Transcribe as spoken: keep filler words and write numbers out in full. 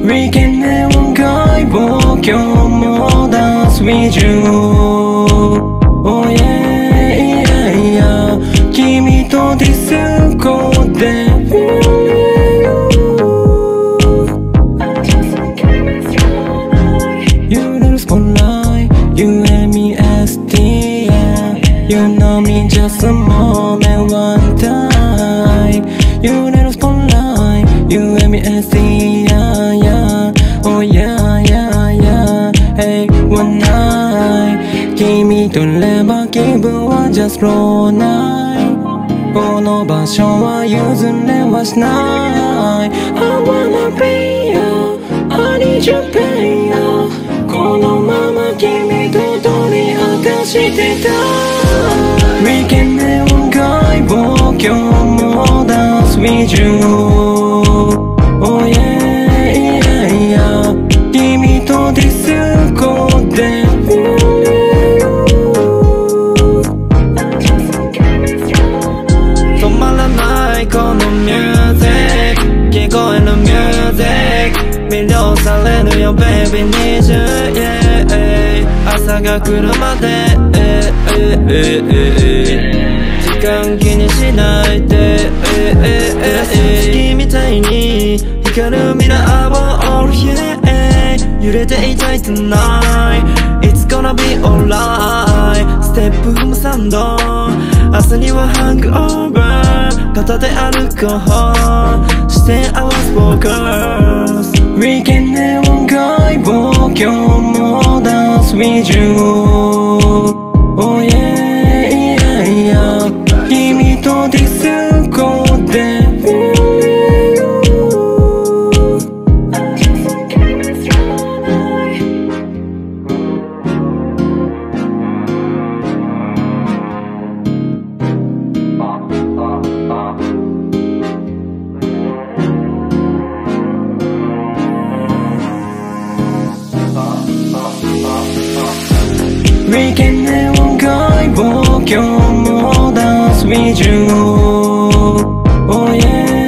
Weekend 내온 가이 보겨 뭐 dance with you Oh yeah yeah yeah 君とディスコでYou little spotlight You and me S T yeah You know me just a moment one time You little spotlight You and me S T yeah yeah Oh yeah yeah yeah Hey one night 君といれば気分は just flow night この場所は譲れはしない I wanna be you I need you baby このまま君と鳥肌してた Weekend ネオン街を今日も dance with you Oh yeah yeah yeah 君とディスコで止まらないこのミュージック聞こえるミュージック魅了されるよ baby にじゅう、yeah、朝が来るまで、えーえーえー、時間気にしないで、えーえー、月みたいに光るミラーを all yeah 揺れていたい tonight It's gonna be alright ステップ踏むサンド明日にはハングオーバー片手歩こうして I was focused Weekend ネオン街を今日も dance with you Oh yeah yeah yeah 君とディスコでWeekend ネオン街を今日も dance with you Oh yeah